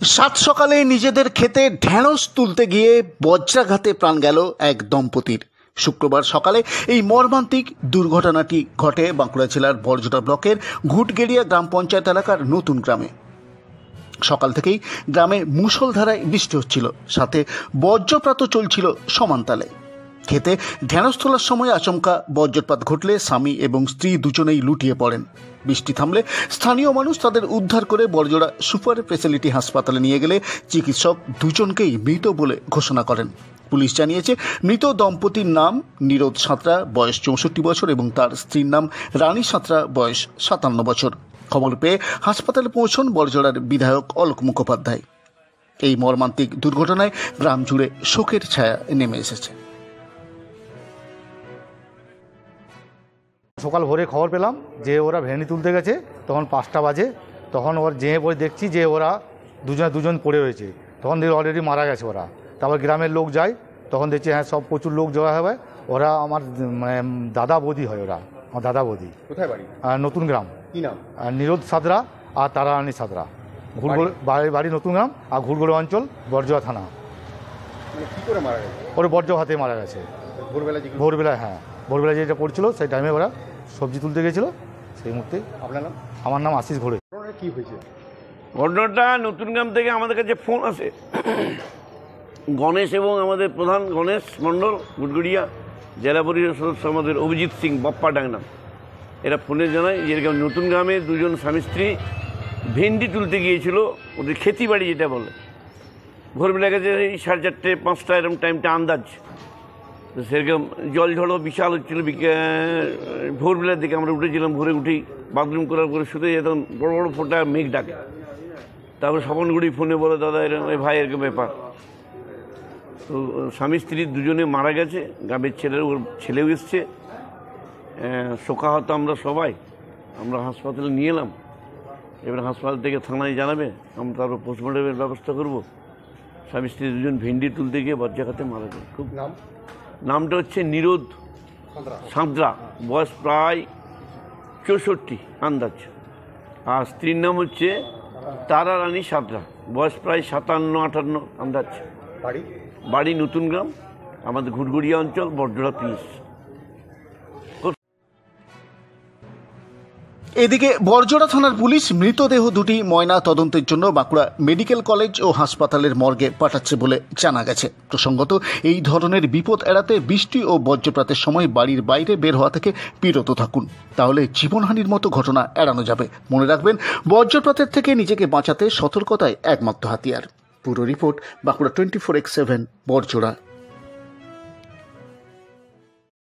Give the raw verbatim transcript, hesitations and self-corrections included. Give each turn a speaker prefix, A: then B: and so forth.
A: সাত সকালে নিজেদের খেতে ঢেঁড়স তুলতে গিয়ে বজ্রাঘাতে প্রাণ গেল এক দম্পতির। শুক্রবার সকালে এই মর্মান্তিক দুর্ঘটনাটি ঘটে বাঁকুড়া জেলার বরজোড়া ব্লকের ঘুটগেড়িয়া গ্রাম পঞ্চায়েত এলাকার নতুন গ্রামে। সকাল থেকেই গ্রামে মুষলধারায় বৃষ্টি হচ্ছিল, সাথে বজ্রপাত চলছিল সমানতালে। খেতে ঢেঁড়স তোলার সময় আচমকা বজ্রপাত ঘটলে স্বামী এবং স্ত্রী দুজনেই লুটিয়ে পড়েন। বৃষ্টি থামলে স্থানীয় মানুষ তাদের উদ্ধার করে বরজোড়া সুপার স্পেশালিটি হাসপাতালে নিয়ে গেলে চিকিৎসক দুজনকেই মৃত বলে ঘোষণা করেন। পুলিশ জানিয়েছে, মৃত দম্পতির নাম নিরোদ সাঁতরা, বয়স চৌষট্টি বছর, এবং তার স্ত্রীর নাম রানী সাঁতরা, বয়স সাতান্ন বছর। খবর পেয়ে হাসপাতালে পৌঁছন বরজোড়ার বিধায়ক অলোক মুখোপাধ্যায়। এই মর্মান্তিক দুর্ঘটনায় গ্রাম জুড়ে শোকের ছায়া নেমে এসেছে।
B: সকাল ভোরে খবর পেলাম যে ওরা ভেন্ডি তুলতে গেছে, তখন পাঁচটা বাজে। তখন ওর যেয়ে পরে দেখছি যে ওরা দুজন দুজন পড়ে রয়েছে। তখন দেখি অলরেডি মারা গেছে ওরা। তারপর গ্রামের লোক যায়, তখন দেখছি হ্যাঁ সব প্রচুর লোক জড়ো হবে। ওরা আমার মানে দাদা বৌদি হয়, ওরা আমার দাদা বৌদি।
C: কোথায় বাড়ি?
B: নতুন গ্রাম।
C: কি নাম?
B: নিরোদ সাঁতরা আর তারারানী সাঁতরা। ঘুরগোল বাড়ি বাড়ি নতুন গ্রাম আর ঘুরগোল অঞ্চল, বরজোড়া থানা।
C: মানে কি করে মারা গেছে?
B: ওর বজ্রঘাতে মারা গেছে
C: ভোরবেলা।
B: ভোরবেলায়, হ্যাঁ ভোরবেলা যেটা পড়ছিল সেই টাইমে ওরা সবজি তুলতে গেছিলো। সেই মুহূর্তে।
C: আপনার নাম?
B: আমার নাম আশিস ঘোড়ে।
C: কি হয়েছে?
D: ঘটনাটা নতুন গ্রাম থেকে আমাদের কাছে ফোন আসে। গণেশ এবং আমাদের প্রধান গণেশ মণ্ডল, গুটগুড়িয়া জেলা পরিষদ সদস্য আমাদের অভিজিৎ সিং বাপ্পা ডাংনাম, এরা ফোনে জানায় যে এরকম নতুন গ্রামে দুজন স্বামী স্ত্রী ভেন্ডি তুলতে গিয়েছিল, ওদের খেতি বাড়ি যেটা বলে। ভোরবেলা গেছে এই সাড়ে চারটে পাঁচটা এরকম টাইমটা আন্দাজ। তো সেরকম জল ঝড়ও বিশাল হচ্ছিল। ভোরবেলার দিকে আমরা উঠেছিলাম, ভোরে উঠেই বাথরুম করার পরে শুতে যেতাম, বড় বড় ফোঁটা মেঘ ডাকে। তারপরে স্বপনগুড়ি ফোনে বলে, দাদা এরকম এই ভাই এরকম ব্যাপার। তো স্বামী স্ত্রী দুজনে মারা গেছে। গ্রামের ছেলের ওর ছেলেও এসছে, শোকাহত আমরা সবাই। আমরা হাসপাতালে নিয়ে এলাম। এবার হাসপাতাল থেকে থানায় জানাবে, আমরা তারপর পোস্টমর্টমের ব্যবস্থা করব। স্বামী স্ত্রী দুজন ভেন্ডি তুলতে গিয়ে বজ্রাঘাতে মারা যায়। খুব
C: নাম?
D: নামটা হচ্ছে নিরোদ সাঁতরা, বয়স প্রায় চৌষট্টি আন্দাজ। আর স্ত্রীর নাম হচ্ছে তারা রানী সাঁতরা, বয়স প্রায় সাতান্ন আটান্ন আন্দাজ।
C: বাড়ি?
D: বাড়ি নতুন গ্রাম, আমাদের ঘুটগুড়িয়া অঞ্চল, বরজোড়া পিস।
A: এদিকে বরজোড়া থানার পুলিশ মৃতদেহ দুটি ময়না তদন্তের জন্য বাঁকুড়া মেডিকেল কলেজ ও হাসপাতালের মর্গে পাঠাচ্ছে বলে জানা গেছে। প্রসঙ্গত, এই ধরনের বিপদ এড়াতে বৃষ্টি ও বজ্রপাতের সময় বাড়ির বাইরে বের হওয়া থেকে বিরত থাকুন, তাহলে জীবনহানির মতো ঘটনা এড়ানো যাবে। মনে রাখবেন, বজ্রপাতের থেকে নিজেকে বাঁচাতে সতর্কতাই একমাত্র হাতিয়ার। পুরো report Bankura twenty four x seven Barjora.